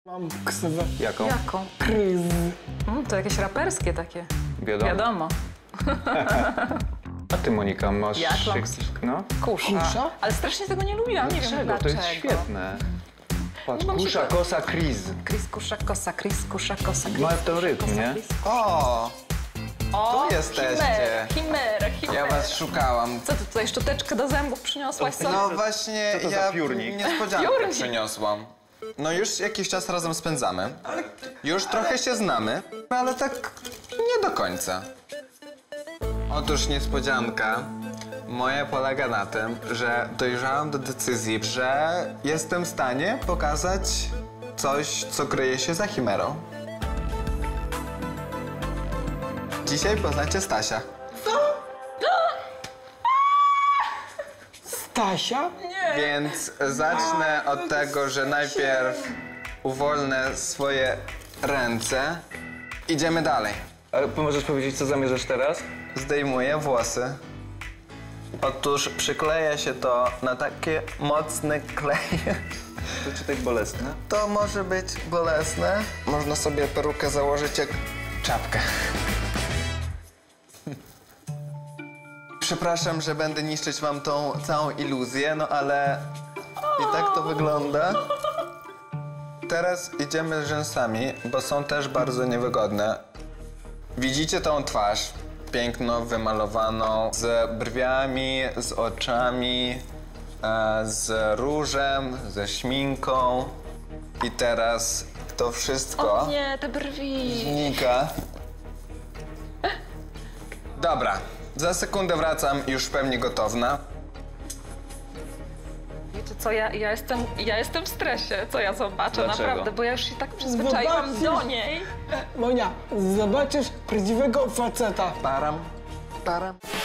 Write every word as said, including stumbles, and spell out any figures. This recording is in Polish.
Mam ksywę. Jaką? Jaką? Kryz. Mm, to jakieś raperskie takie. Wiadomo. Wiadomo. A ty, Monika, masz... Jak mam? No? Kusza. Kusza? Ale strasznie tego nie lubiłam, nie wiem Dlaczego? dlaczego. To jest świetne. Patrz, No mam kusza, się to- kosa, kriz. Chris, kusza, kosa, Chris, kusza, kosa, Chris, Ma ten kusza, rytm, kosa, nie? Chris. O, O, tu jesteście. Chimera, chimera, chimera. ja was szukałam. Co ty tutaj, szczoteczkę do zębów przyniosłaś sobie? No właśnie, Co to za ja piórnik? niespodziankę Piórnik. przyniosłam. No już jakiś czas razem spędzamy. Już trochę się znamy, ale tak nie do końca. Otóż niespodzianka moja polega na tym, że dojrzałam do decyzji, że jestem w stanie pokazać coś, co kryje się za chimerą. Dzisiaj poznacie Stasia. Stasia? Więc zacznę od tego, że najpierw uwolnę swoje ręce. Idziemy dalej. A możesz powiedzieć, co zamierzasz teraz? Zdejmuję włosy. Otóż przykleja się to na takie mocne kleje. To czy tak bolesne? To może być bolesne. Można sobie perukę założyć jak czapkę. Przepraszam, że będę niszczyć wam tą całą iluzję, no ale i tak to wygląda. Teraz idziemy rzęsami, bo są też bardzo niewygodne. Widzicie tą twarz? Piękno wymalowaną, z brwiami, z oczami, e, z różem, ze szminką. I teraz to wszystko O nie, te brwi. znika. Dobra, za sekundę wracam, już w pełni gotowna. Wiecie co, ja, ja, jestem, ja jestem w stresie, co ja zobaczę, Dlaczego? naprawdę, bo ja już się tak przyzwyczaiłam Zobaczysz. do niej. Monia, zobaczysz prawdziwego faceta. Param, param.